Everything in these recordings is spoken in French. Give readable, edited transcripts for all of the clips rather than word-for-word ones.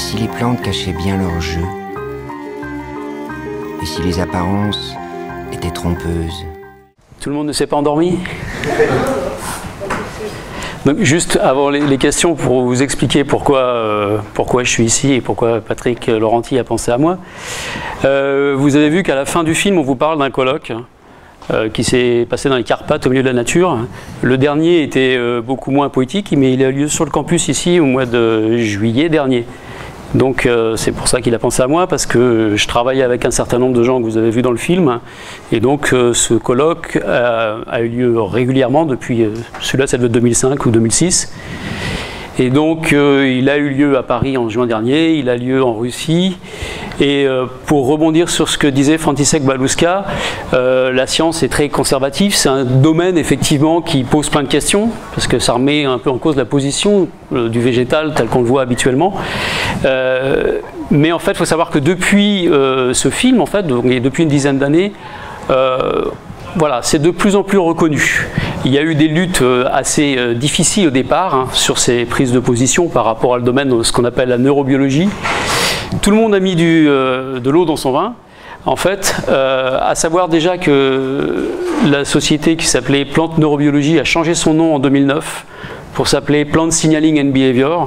si les plantes cachaient bien leur jeu? Et si les apparences étaient trompeuses? Tout le monde ne s'est pas endormi? Donc, juste avant les questions, pour vous expliquer pourquoi je suis ici et pourquoi Patrick Laurenti a pensé à moi. Vous avez vu qu'à la fin du film, on vous parle d'un colloque qui s'est passé dans les Carpates, au milieu de la nature. Le dernier était beaucoup moins poétique, mais il a eu lieu sur le campus ici au mois de juillet dernier. Donc c'est pour ça qu'il a pensé à moi, parce que je travaillais avec un certain nombre de gens que vous avez vus dans le film. Et donc ce colloque a eu lieu régulièrement depuis, celui-là ça devait être 2005 ou 2006. Et donc il a eu lieu à Paris en juin dernier, il a lieu en Russie. Et pour rebondir sur ce que disait František Baluška, la science est très conservative, c'est un domaine effectivement qui pose plein de questions, parce que ça remet un peu en cause la position du végétal tel qu'on le voit habituellement. Mais en fait, il faut savoir que depuis ce film, en fait, donc, depuis une dizaine d'années, voilà, c'est de plus en plus reconnu. Il y a eu des luttes assez difficiles au départ sur ces prises de position par rapport à le domaine de ce qu'on appelle la neurobiologie. Tout le monde a mis de l'eau dans son vin. En fait, à savoir déjà que la société qui s'appelait Plant Neurobiology a changé son nom en 2009 pour s'appeler Plant Signaling and Behavior,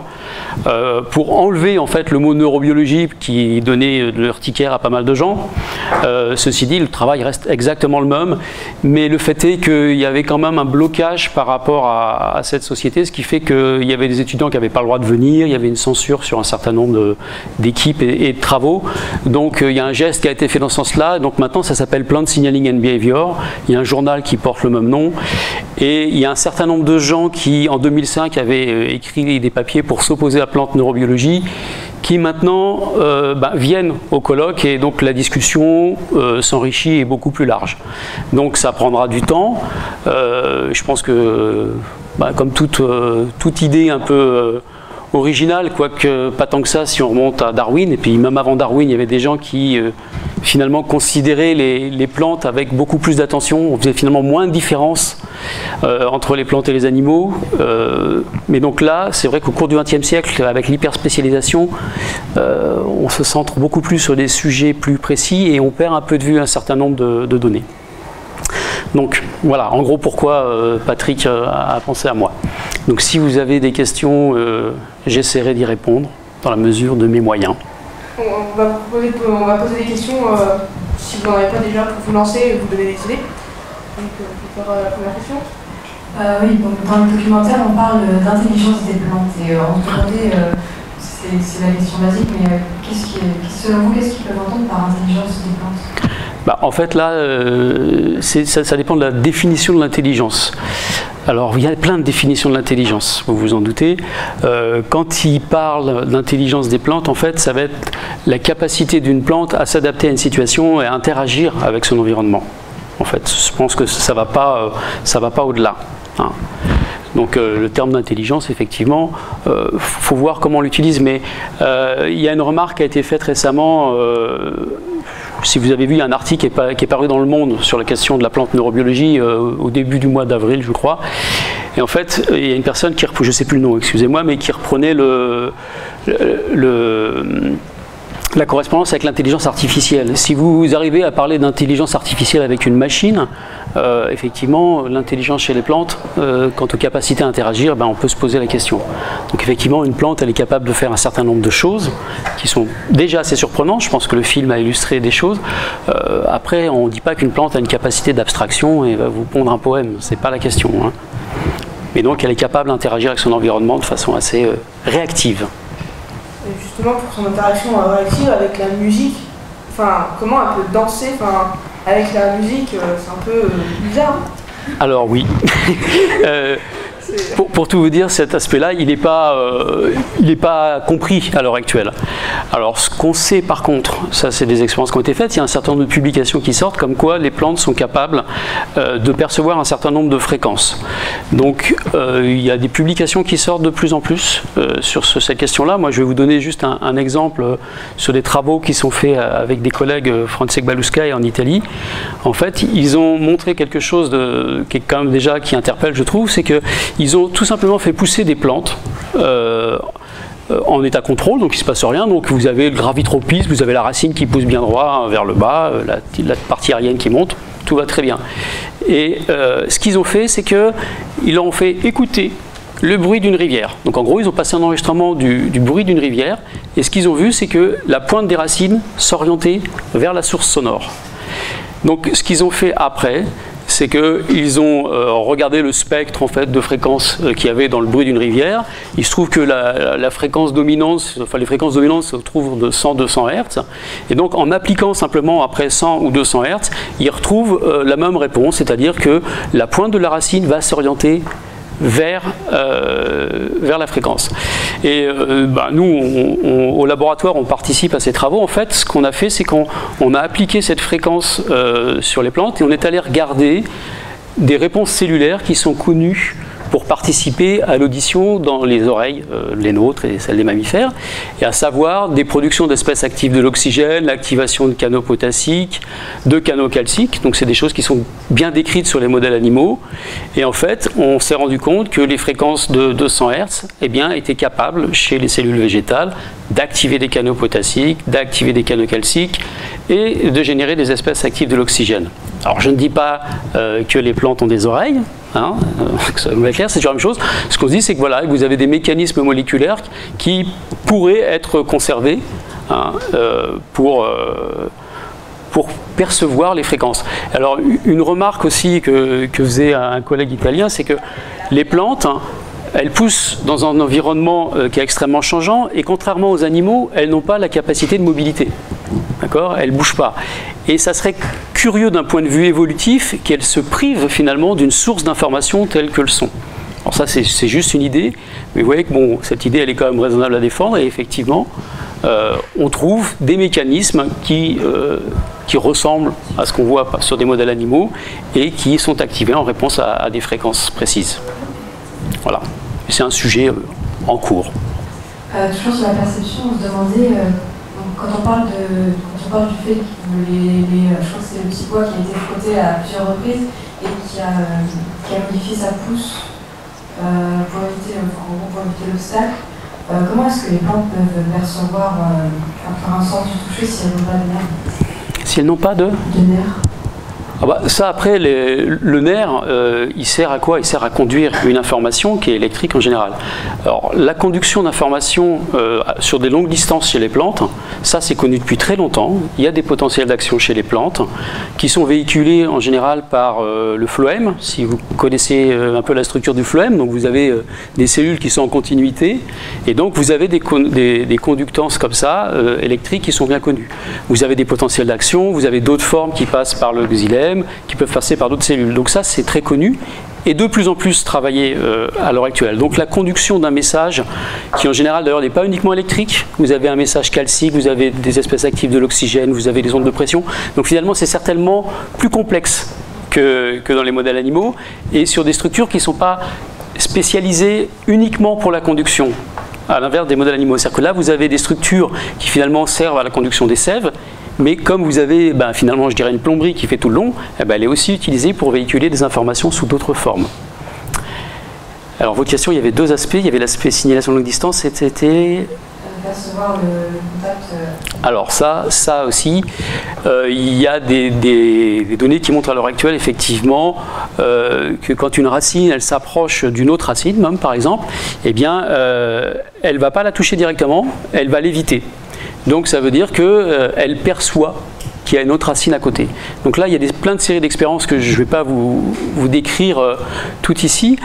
pour enlever en fait le mot neurobiologie qui donnait de l'urticaire à pas mal de gens. Ceci dit, le travail reste exactement le même, mais le fait est qu'il y avait quand même un blocage par rapport à cette société, ce qui fait qu'il y avait des étudiants qui n'avaient pas le droit de venir, il y avait une censure sur un certain nombre d'équipes et de travaux. Donc il y a un geste qui a été fait dans ce sens-là, donc maintenant ça s'appelle Plant Signaling and Behavior, il y a un journal qui porte le même nom, et il y a un certain nombre de gens qui en 2005 avaient écrit des papiers pour s'opposer à Plant Neurobiology, qui maintenant viennent au colloque, et donc la discussion s'enrichit et est beaucoup plus large. Donc ça prendra du temps. Je pense que comme toute idée un peu originale, quoique pas tant que ça si on remonte à Darwin, et puis même avant Darwin il y avait des gens qui finalement considéraient les plantes avec beaucoup plus d'attention. On faisait finalement moins de différence entre les plantes et les animaux, mais donc là c'est vrai qu'au cours du XXe siècle, avec l'hyperspécialisation, on se centre beaucoup plus sur des sujets plus précis et on perd un peu de vue un certain nombre de données. Donc voilà, en gros pourquoi Patrick a pensé à moi. Donc si vous avez des questions, j'essaierai d'y répondre dans la mesure de mes moyens. On va poser des questions, si vous n'en avez pas déjà, pour vous lancer, vous donner des idées. Donc on peut faire la première question. Oui, donc dans le documentaire on parle d'intelligence des plantes et on se demandait, c'est la question basique, mais selon vous, qu'est-ce qu'ils peuvent entendre par intelligence des plantes? En fait là, ça dépend de la définition de l'intelligence. Alors il y a plein de définitions de l'intelligence, vous vous en doutez. Quand il parle d'intelligence des plantes, en fait ça va être la capacité d'une plante à s'adapter à une situation et à interagir avec son environnement. En fait, je pense que ça va pas au-delà. Donc le terme d'intelligence, effectivement, faut voir comment on l'utilise, mais il y a une remarque qui a été faite récemment. Si vous avez vu, il y a un article qui est paru dans Le Monde sur la question de la plante neurobiologie au début du mois d'avril, je crois. Et en fait, il y a une personne qui, je ne sais plus le nom, excusez-moi, mais qui reprenait la correspondance avec l'intelligence artificielle. Si vous arrivez à parler d'intelligence artificielle avec une machine, effectivement, l'intelligence chez les plantes, quant aux capacités à interagir, on peut se poser la question. Donc effectivement, une plante, elle est capable de faire un certain nombre de choses qui sont déjà assez surprenantes. Je pense que le film a illustré des choses. Après, on ne dit pas qu'une plante a une capacité d'abstraction et va vous pondre un poème. C'est pas la question. Mais donc, elle est capable d'interagir avec son environnement de façon assez réactive. Et justement, pour son interaction réactive avec la musique, comment elle peut danser avec la musique, c'est un peu bizarre. Alors oui. Pour tout vous dire, cet aspect-là, il n'est pas compris à l'heure actuelle. Alors, ce qu'on sait par contre, ça c'est des expériences qui ont été faites, il y a un certain nombre de publications qui sortent comme quoi les plantes sont capables de percevoir un certain nombre de fréquences. Donc, il y a des publications qui sortent de plus en plus sur cette question-là. Moi, je vais vous donner juste un exemple sur des travaux qui sont faits avec des collègues František Baluška en Italie. En fait, ils ont montré quelque chose qui est quand même déjà qui interpelle, je trouve, c'est que ils ont tout simplement fait pousser des plantes en état contrôle, donc il ne se passe rien. Donc vous avez le gravitropisme, vous avez la racine qui pousse bien droit vers le bas, la partie aérienne qui monte, tout va très bien. Et ce qu'ils ont fait, c'est qu'ils ont fait écouter le bruit d'une rivière. Donc en gros, ils ont passé un enregistrement du bruit d'une rivière, et ce qu'ils ont vu, c'est que la pointe des racines s'orientait vers la source sonore. Donc ce qu'ils ont fait après, c'est qu'ils ont regardé le spectre en fait, de fréquences qu'il y avait dans le bruit d'une rivière. Il se trouve que la fréquence dominante, enfin les fréquences dominantes se trouvent de 100-200 Hz. Et donc en appliquant simplement après 100 ou 200 Hz, ils retrouvent la même réponse, c'est-à-dire que la pointe de la racine va s'orienter vers la fréquence. Et nous, au laboratoire, on participe à ces travaux. En fait, ce qu'on a fait, c'est qu'on a appliqué cette fréquence sur les plantes et on est allé regarder des réponses cellulaires qui sont connues pour participer à l'audition dans les oreilles, les nôtres et celles des mammifères, et à savoir des productions d'espèces actives de l'oxygène, l'activation de canaux potassiques, de canaux calciques. Donc c'est des choses qui sont bien décrites sur les modèles animaux. Et en fait, on s'est rendu compte que les fréquences de 200 Hz étaient capables, chez les cellules végétales, d'activer des canaux potassiques, d'activer des canaux calciques et de générer des espèces actives de l'oxygène. Alors je ne dis pas que les plantes ont des oreilles, hein, que ça va être clair, c'est toujours la même chose. Ce qu'on se dit, c'est que voilà, vous avez des mécanismes moléculaires qui pourraient être conservés hein, pour percevoir les fréquences. Alors une remarque aussi que faisait un collègue italien, c'est que les plantes, elles poussent dans un environnement qui est extrêmement changeant et contrairement aux animaux, elles n'ont pas la capacité de mobilité. D'accord ? Elles ne bougent pas. Et ça serait curieux d'un point de vue évolutif qu'elles se privent finalement d'une source d'information telle que le son. Alors ça, c'est juste une idée, mais vous voyez que bon, cette idée, elle est quand même raisonnable à défendre et effectivement, on trouve des mécanismes qui ressemblent à ce qu'on voit sur des modèles animaux et qui sont activés en réponse à des fréquences précises. Voilà. C'est un sujet en cours. Toujours sur la perception, on se demandait, quand on parle du fait que je crois que c'est le petit pois qui a été frotté à plusieurs reprises et qui a modifié sa pousse pour éviter l'obstacle, comment est-ce que les plantes peuvent percevoir par un sens du toucher si elles n'ont pas de nerfs? Si elles n'ont pas de nerfs. Ah bah, ça après, le nerf, il sert à quoi? Il sert à conduire une information qui est électrique en général. Alors la conduction d'informations sur des longues distances chez les plantes, ça c'est connu depuis très longtemps. Il y a des potentiels d'action chez les plantes qui sont véhiculés en général par le phloème. Si vous connaissez un peu la structure du phloème, donc vous avez des cellules qui sont en continuité et donc vous avez des conductances comme ça, électriques qui sont bien connues. Vous avez des potentiels d'action, vous avez d'autres formes qui passent par le xylème, qui peuvent passer par d'autres cellules. Donc ça, c'est très connu et de plus en plus travaillé à l'heure actuelle. Donc la conduction d'un message, qui en général d'ailleurs n'est pas uniquement électrique, vous avez un message calcique, vous avez des espèces actives de l'oxygène, vous avez des ondes de pression. Donc finalement, c'est certainement plus complexe que dans les modèles animaux et sur des structures qui ne sont pas spécialisées uniquement pour la conduction. À l'inverse des modèles animaux. C'est-à-dire que là, vous avez des structures qui finalement servent à la conduction des sèves, mais comme vous avez finalement, je dirais, une plomberie qui fait tout le long, elle est aussi utilisée pour véhiculer des informations sous d'autres formes. Alors, votre question, il y avait deux aspects. Il y avait l'aspect signalation longue distance, c'était... Percevoir le contact. Alors ça aussi, il y a des données qui montrent à l'heure actuelle effectivement que quand une racine elle s'approche d'une autre racine, même par exemple, eh bien elle ne va pas la toucher directement, elle va l'éviter. Donc ça veut dire qu'elle perçoit qu'il y a une autre racine à côté. Donc là, il y a plein de séries d'expériences que je ne vais pas vous décrire tout ici,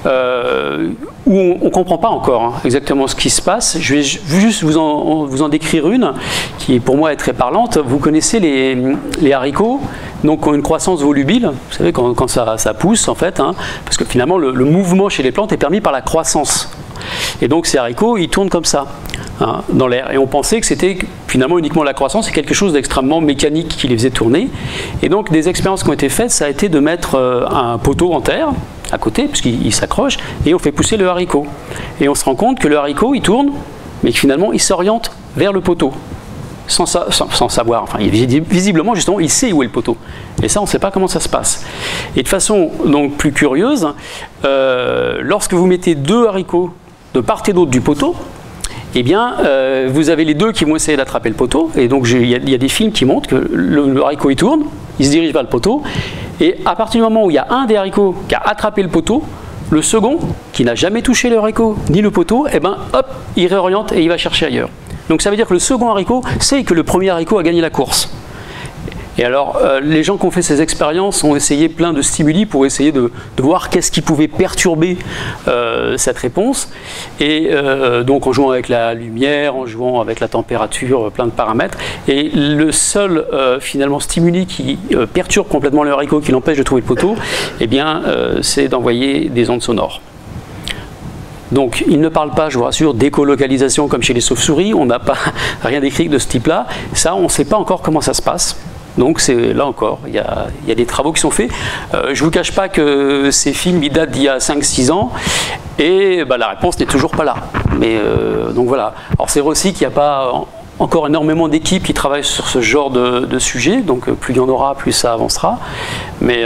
où on ne comprend pas encore exactement ce qui se passe. Je vais juste vous en décrire une qui, pour moi, est très parlante. Vous connaissez les haricots, donc qui ont une croissance volubile, vous savez, quand ça pousse, en fait, parce que finalement, le mouvement chez les plantes est permis par la croissance. Et donc ces haricots, ils tournent comme ça, dans l'air. Et on pensait que c'était finalement uniquement la croissance, c'est quelque chose d'extrêmement mécanique qui les faisait tourner. Et donc des expériences qui ont été faites, ça a été de mettre un poteau en terre, à côté, puisqu'il s'accroche, et on fait pousser le haricot. Et on se rend compte que le haricot, il tourne, mais que finalement, il s'oriente vers le poteau. Sans savoir, enfin visiblement justement il sait où est le poteau et ça on ne sait pas comment ça se passe. Et de façon donc plus curieuse, lorsque vous mettez deux haricots de part et d'autre du poteau, eh bien, vous avez les deux qui vont essayer d'attraper le poteau. Et donc, il y a des films qui montrent que le haricot, il tourne, il se dirige vers le poteau. Et à partir du moment où il y a un des haricots qui a attrapé le poteau, le second, qui n'a jamais touché le haricot ni le poteau, eh ben, hop, il réoriente et il va chercher ailleurs. Donc ça veut dire que le second haricot sait que le premier haricot a gagné la course. Et alors, les gens qui ont fait ces expériences ont essayé plein de stimuli pour essayer de voir qu'est-ce qui pouvait perturber cette réponse. Et donc en jouant avec la lumière, en jouant avec la température, plein de paramètres. Et le seul finalement stimuli qui perturbe complètement le haricot, qui l'empêche de trouver le poteau, eh bien, c'est d'envoyer des ondes sonores. Donc, il ne parle pas, je vous rassure, d'écolocalisation comme chez les chauves-souris. On n'a pas rien décrit de ce type-là. Ça, on ne sait pas encore comment ça se passe. Donc là encore, il y a des travaux qui sont faits. Je ne vous cache pas que ces films, ils datent d'il y a 5-6 ans, et bah, la réponse n'est toujours pas là. Mais donc voilà. Alors c'est vrai aussi qu'il n'y a pas encore énormément d'équipes qui travaillent sur ce genre de sujet, donc plus il y en aura, plus ça avancera. Mais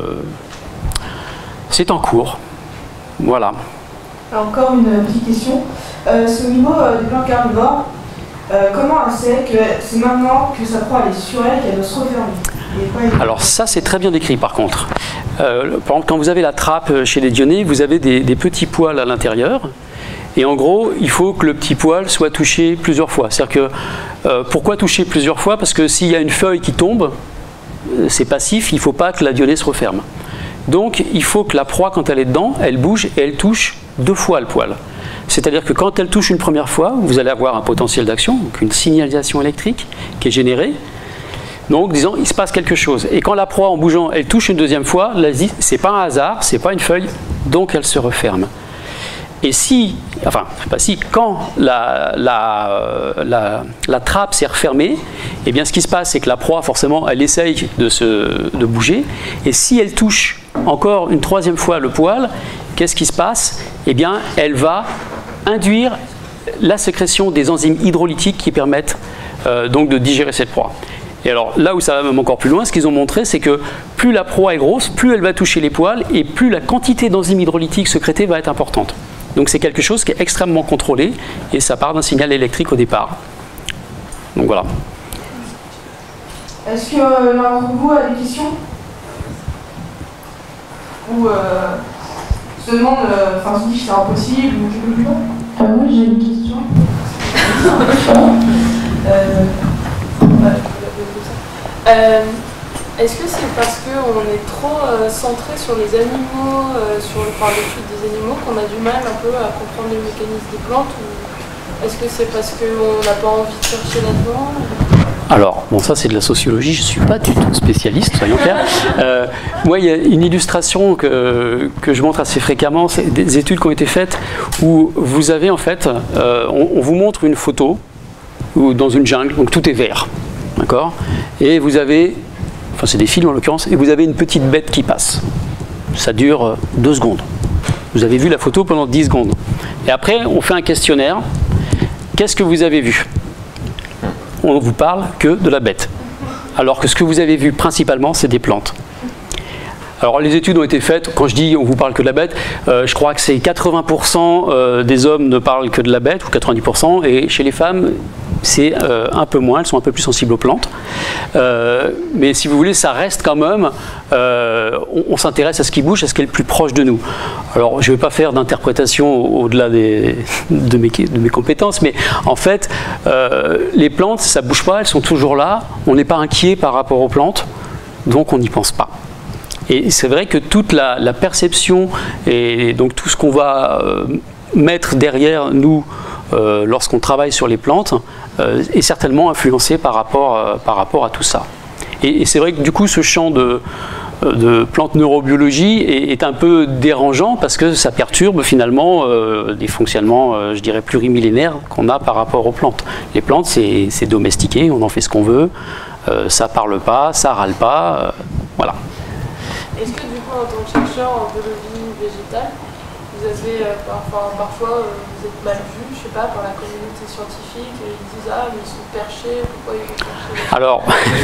c'est en cours. Voilà. Alors, encore une petite question. C'est au niveau des plantes carnivores. Comment elle sait que c'est maintenant que sa proie est sur elle qu'elle doit se refermer? Alors ça c'est très bien décrit par contre. Par exemple quand vous avez la trappe chez les dionnées, vous avez des petits poils à l'intérieur. Et en gros, il faut que le petit poil soit touché plusieurs fois. C'est-à-dire que, pourquoi toucher plusieurs fois? Parce que s'il y a une feuille qui tombe, c'est passif, il ne faut pas que la dionée se referme. Donc il faut que la proie, quand elle est dedans, elle bouge et elle touche 2 fois le poil. C'est-à-dire que quand elle touche une première fois, vous allez avoir un potentiel d'action, donc une signalisation électrique qui est générée. Donc, disons, il se passe quelque chose. Et quand la proie, en bougeant, elle touche une deuxième fois, là, c'est pas un hasard, c'est pas une feuille, donc elle se referme. Et si, enfin, pas si, quand la trappe s'est refermée, eh bien, ce qui se passe, c'est que la proie, forcément, elle essaye de bouger. Et si elle touche encore une troisième fois le poil, qu'est-ce qui se passe? Eh bien, elle va induire la sécrétion des enzymes hydrolytiques qui permettent donc de digérer cette proie. Et alors, là où ça va même encore plus loin, ce qu'ils ont montré, c'est que plus la proie est grosse, plus elle va toucher les poils et plus la quantité d'enzymes hydrolytiques sécrétées va être importante. Donc c'est quelque chose qui est extrêmement contrôlé et ça part d'un signal électrique au départ. Donc voilà. Est-ce que l'un d'entre vous a des questions? Ou se demande, enfin se dit que c'est impossible ou quelque chose? Moi j'ai une question. Est-ce que c'est parce qu'on est trop centré sur les animaux, sur l'étude des animaux, qu'on a du mal un peu à comprendre les mécanismes des plantes, ou est-ce que c'est parce qu'on n'a pas envie de chercher là-dedans? Alors, bon, ça c'est de la sociologie, je ne suis pas du tout spécialiste, soyons clairs. Moi, il y a une illustration que je montre assez fréquemment, c'est des études qui ont été faites où vous avez en fait, on vous montre une photo où, dans une jungle, donc tout est vert, d'accord? Et vous avez, enfin c'est des films en l'occurrence, et vous avez une petite bête qui passe. Ça dure 2 secondes. Vous avez vu la photo pendant 10 secondes. Et après, on fait un questionnaire. Qu'est-ce que vous avez vu? On ne vous parle que de la bête. Alors que ce que vous avez vu principalement, c'est des plantes. Alors les études ont été faites, quand je dis on vous parle que de la bête, je crois que c'est 80% des hommes ne parlent que de la bête, ou 90%, et chez les femmes, c'est un peu moins, elles sont un peu plus sensibles aux plantes. Mais si vous voulez, ça reste quand même, on s'intéresse à ce qui bouge, à ce qui est le plus proche de nous. Alors je ne vais pas faire d'interprétation au-delà de mes compétences, mais en fait, les plantes, ça ne bouge pas, elles sont toujours là, on n'est pas inquiet par rapport aux plantes, donc on n'y pense pas. Et c'est vrai que toute la perception et donc tout ce qu'on va mettre derrière nous lorsqu'on travaille sur les plantes est certainement influencé par rapport à tout ça. Et c'est vrai que du coup ce champ de plantes neurobiologie est un peu dérangeant parce que ça perturbe finalement des fonctionnements, je dirais, plurimillénaires qu'on a par rapport aux plantes. Les plantes, c'est domestiqué, on en fait ce qu'on veut, ça parle pas, ça râle pas, voilà. Est-ce que du coup, en tant que chercheur en biologie végétale, vous avez parfois vous êtes mal vu, je sais pas, par la communauté scientifique, et ils disent ah mais ils sont perchés, pourquoi ils vont percher? Alors,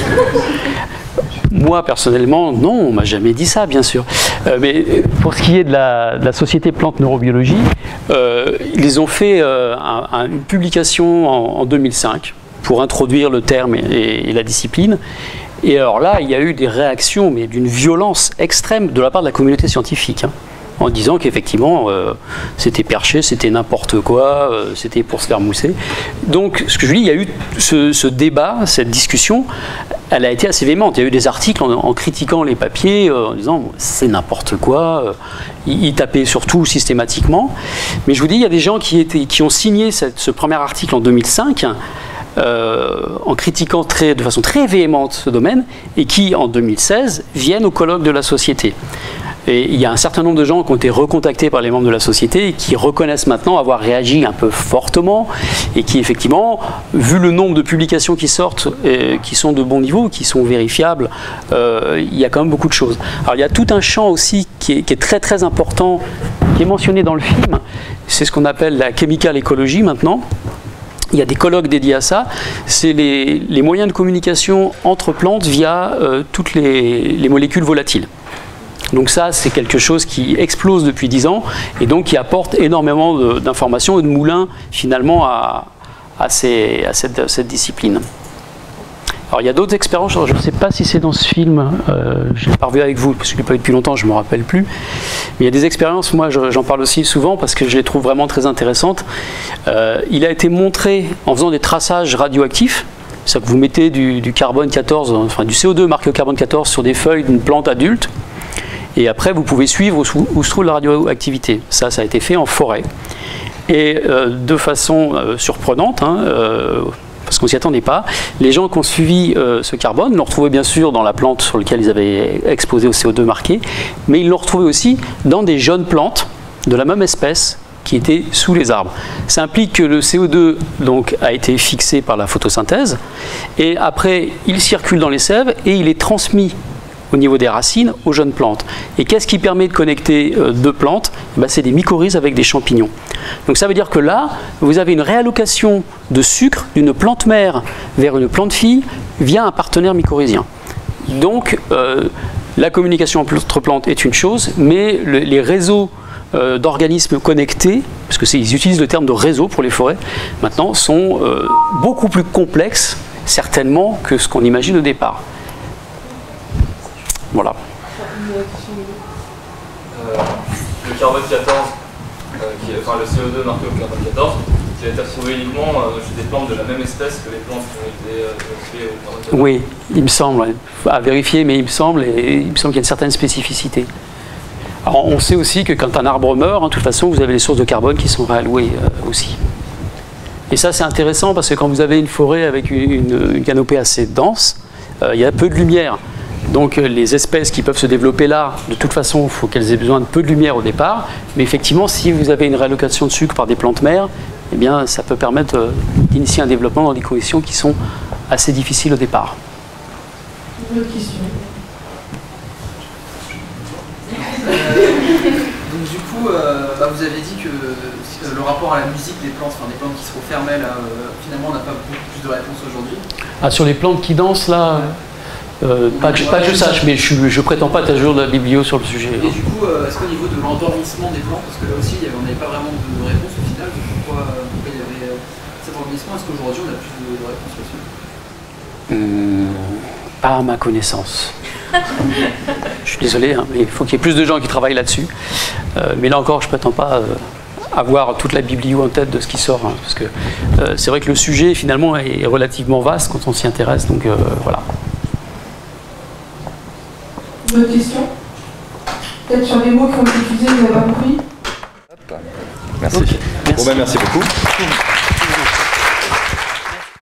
moi personnellement, non, on m'a jamais dit ça, bien sûr. Mais pour ce qui est de la Société Plante Neurobiologie, ils ont fait une publication en 2005 pour introduire le terme et la discipline. Et alors là, il y a eu des réactions, mais d'une violence extrême de la part de la communauté scientifique, hein, en disant qu'effectivement, c'était perché, c'était n'importe quoi, c'était pour se faire mousser. Donc, ce que je dis, il y a eu ce débat, cette discussion, elle a été assez véhémente. Il y a eu des articles en critiquant les papiers, en disant c'est n'importe quoi, ils tapaient surtout systématiquement. Mais je vous dis, il y a des gens qui ont signé ce premier article en 2005, en critiquant de façon très véhémente ce domaine, et qui, en 2016, viennent au colloque de la Société. Et il y a un certain nombre de gens qui ont été recontactés par les membres de la Société et qui reconnaissent maintenant avoir réagi un peu fortement et qui, effectivement, vu le nombre de publications qui sortent, qui sont de bon niveau, qui sont vérifiables, il y a quand même beaucoup de choses. Alors il y a tout un champ aussi qui est très très important, qui est mentionné dans le film, c'est ce qu'on appelle la chemical écologie maintenant. Il y a des colloques dédiés à ça. C'est les moyens de communication entre plantes via toutes les molécules volatiles. Donc ça, c'est quelque chose qui explose depuis 10 ans et donc qui apporte énormément d'informations et de moulins finalement à cette discipline. Alors il y a d'autres expériences, je ne sais pas si c'est dans ce film, je ne l'ai pas revu avec vous parce que je ne l'ai pas vu depuis longtemps, je ne me rappelle plus. Mais il y a des expériences, moi j'en parle aussi souvent parce que je les trouve vraiment très intéressantes. Il a été montré en faisant des traçages radioactifs, c'est-à-dire que vous mettez du carbone 14, enfin du CO2 marqué au carbone 14 sur des feuilles d'une plante adulte, et après vous pouvez suivre où se trouve la radioactivité. Ça a été fait en forêt. Et de façon surprenante, hein, parce qu'on ne s'y attendait pas, les gens qui ont suivi ce carbone l'ont retrouvé bien sûr dans la plante sur laquelle ils avaient exposé au CO2 marqué, mais ils l'ont retrouvé aussi dans des jeunes plantes de la même espèce qui étaient sous les arbres. Ça implique que le CO2 donc, a été fixé par la photosynthèse, et après il circule dans les sèves et il est transmis au niveau des racines aux jeunes plantes. Et qu'est-ce qui permet de connecter deux plantes? C'est des mycorhizes avec des champignons. Donc ça veut dire que là, vous avez une réallocation de sucre d'une plante mère vers une plante fille via un partenaire mycorhizien. Donc la communication entre plantes est une chose, mais les réseaux d'organismes connectés, parce qu'ils utilisent le terme de réseau pour les forêts, maintenant sont beaucoup plus complexes, certainement, que ce qu'on imagine au départ. Voilà. Le carbone 14, enfin le CO2 marqué au carbone 14, qui a été retrouvé uniquement chez des plantes de la même espèce que les plantes qui ont été tuées au carbone 14. Oui, il me semble, à vérifier, mais il me semble qu'il y a une certaine spécificité. Alors on sait aussi que quand un arbre meurt, hein, de toute façon, vous avez les sources de carbone qui sont réallouées aussi. Et ça c'est intéressant parce que quand vous avez une forêt avec une canopée assez dense, il y a peu de lumière. Donc les espèces qui peuvent se développer là, de toute façon, il faut qu'elles aient besoin de peu de lumière au départ. Mais effectivement, si vous avez une réallocation de sucre par des plantes mères, eh bien, ça peut permettre d'initier un développement dans des conditions qui sont assez difficiles au départ. Une autre question. Donc du coup, vous avez dit que le rapport à la musique des plantes, enfin des plantes qui se refermaient, là, finalement, on n'a pas beaucoup plus de réponses aujourd'hui. Ah, sur les plantes qui dansent, là pas que je sache, mais je prétends pas être à jour de la biblio sur le sujet. Et du coup, est-ce qu'au niveau de l'endormissement des plantes, parce que là aussi, on n'avait pas vraiment de réponse au final, pourquoi il y avait cet endormissement, est-ce qu'aujourd'hui on a plus de réponses là-dessus? Pas à ma connaissance. Je suis désolé, hein, mais il faut qu'il y ait plus de gens qui travaillent là-dessus. Mais là encore, je prétends pas avoir toute la biblio en tête de ce qui sort, hein, parce que c'est vrai que le sujet finalement est relativement vaste quand on s'y intéresse, donc voilà. Une autre question? Peut-être sur les mots qui ont été utilisés, vous n'avez pas compris? Merci. Okay. Bon, merci beaucoup.